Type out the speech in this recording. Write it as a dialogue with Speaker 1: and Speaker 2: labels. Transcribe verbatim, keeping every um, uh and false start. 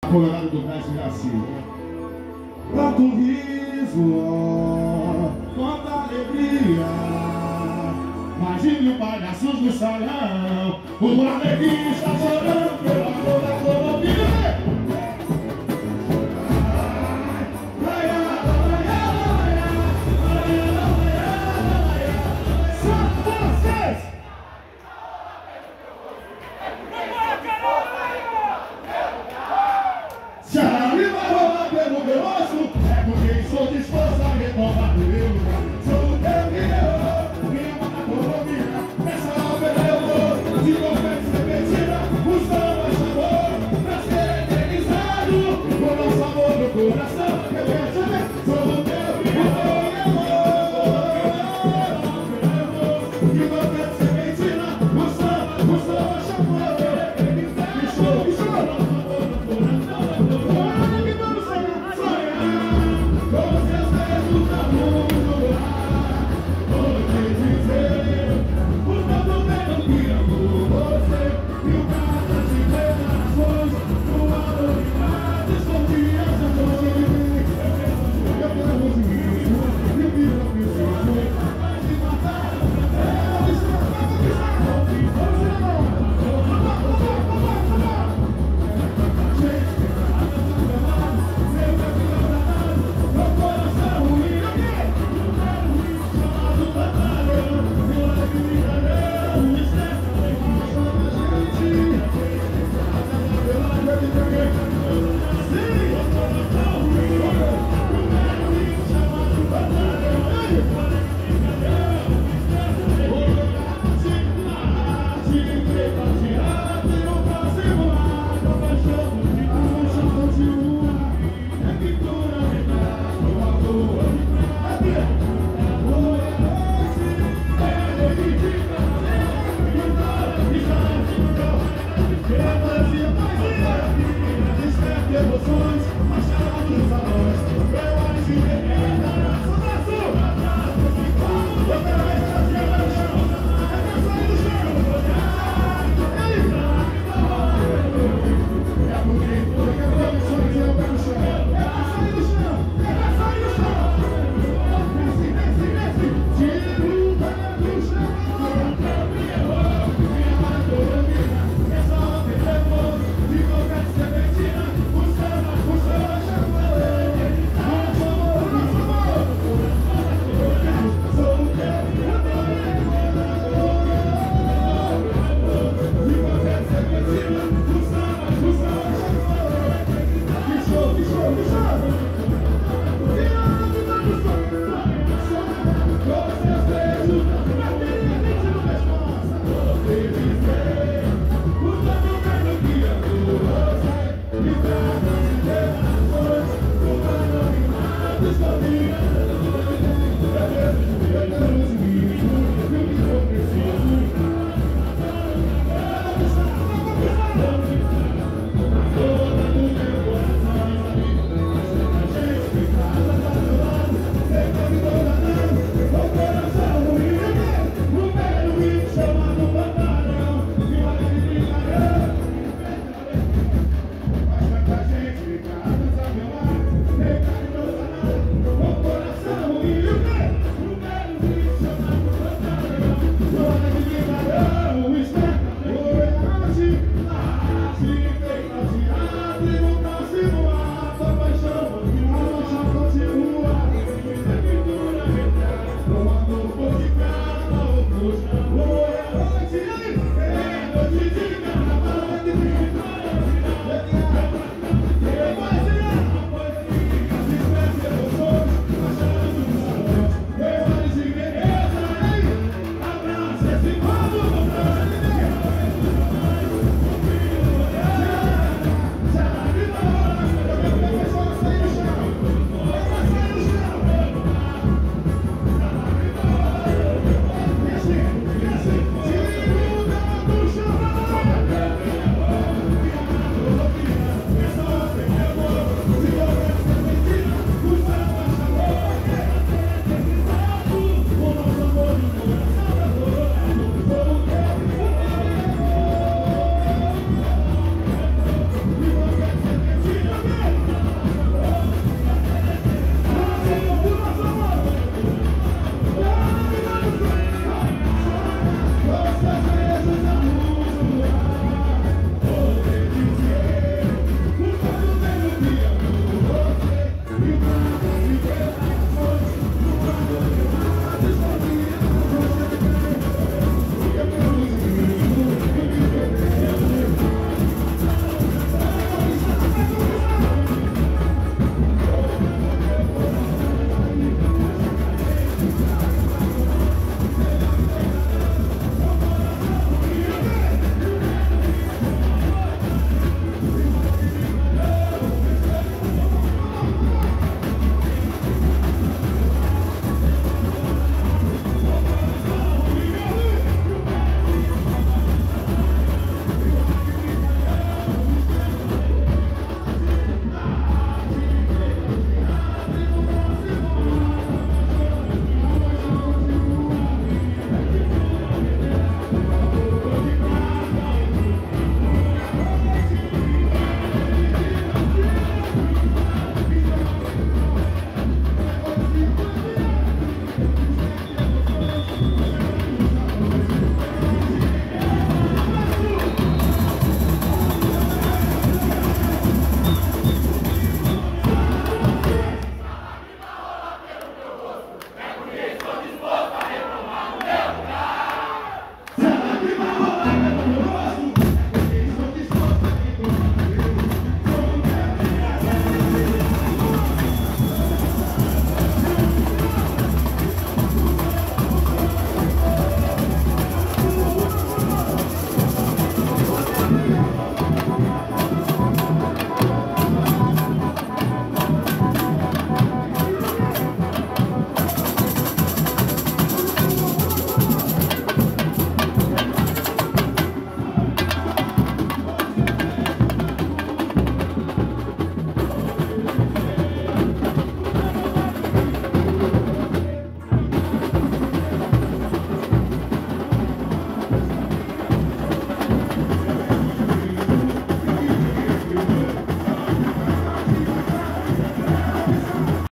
Speaker 1: Colorado do Cais de assim. Tanto riso, ó, quanta alegria. Imagine o palhaços no salão. O alegria está chorando pela cor da colomia. Se a rima rola pelo meu osso, é porque sou disposto a retomar o meu lugar. Sou o teu guerreiro, rima na colomia. Nessa ópera eu vou, de confete serpentina. O samba chamou pra ser eternizado. Com nosso amor no coração, eu quero saber. Sou o teu guerreiro, de confete serpentina. O samba, o samba chamou. Me show, me show.
Speaker 2: Você